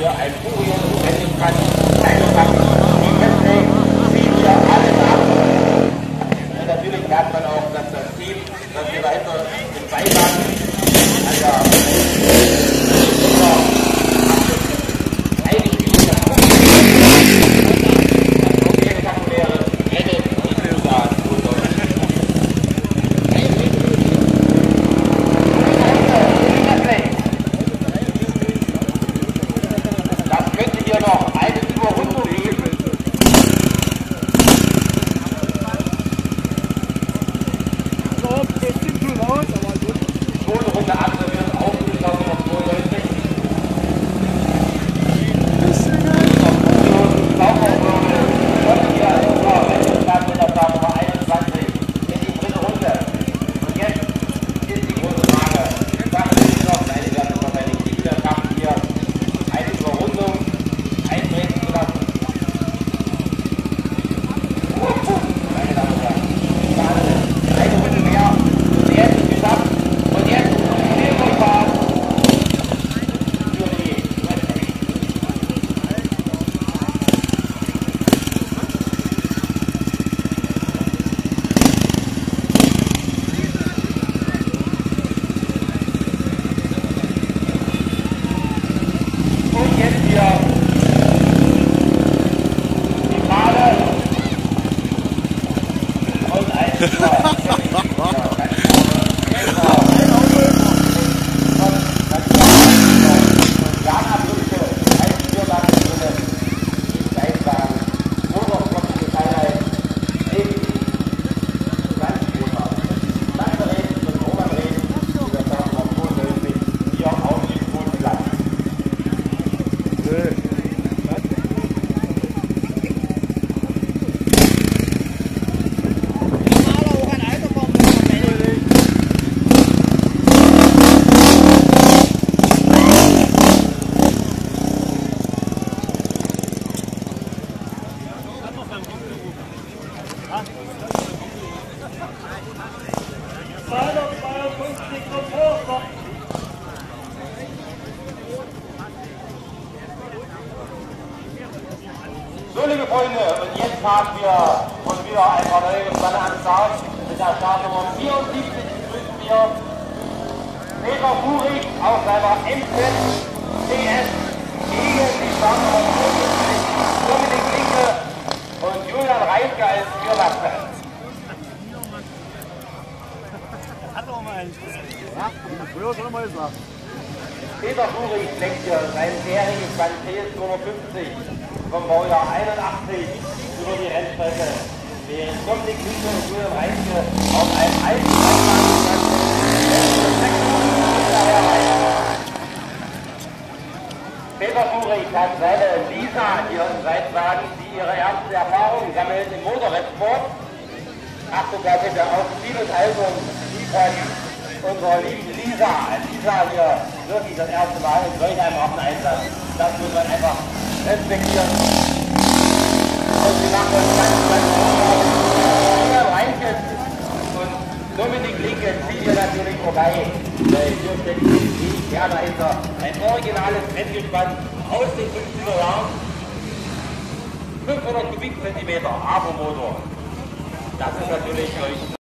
hier ein Furien, Rennrad, Teilrad, die Festlegung, ziehen wir alles ab. Und natürlich merkt man auch, dass das Team, das wir dahinter im Beiwagen, So, liebe Freunde, und jetzt haben wir schon wieder ein paar neue Gespanne am Start. Mit der Startnummer 74 begrüßen wir Peter Furig auf seiner MZ CS gegen die Startnummer 75, Dominik Linke und Julian Reitke als Vierlaste. Hat doch mal einen Schuss. Ja, früher schon mal gesagt. Peter Furig lenkt hier sein seriges Band CS 250 vom Baujahr 81 über die Rennstrecke, während Dominik Linke und Julian Reitke auf einem alten Rennwagen Peter Furig hat seine Lisa hier im Reitwagen, die ihre erste Erfahrung sammelt im Motorradsport. Achtung da bitte auf vieles Album von unserer lieben Lisa. Lisa hier wirklich das erste Mal in solch einem Waffeneinsatz. Das muss man einfach respektieren. Und sie machen uns ganz gut. Julian Reitke und Dominik Linke ziehen hier natürlich vorbei. Hier steckt die Kerl dahinter. Ein originales Renngespann aus den 50er Jahren. 500 Kubikzentimeter Avo-Motor. Das ist natürlich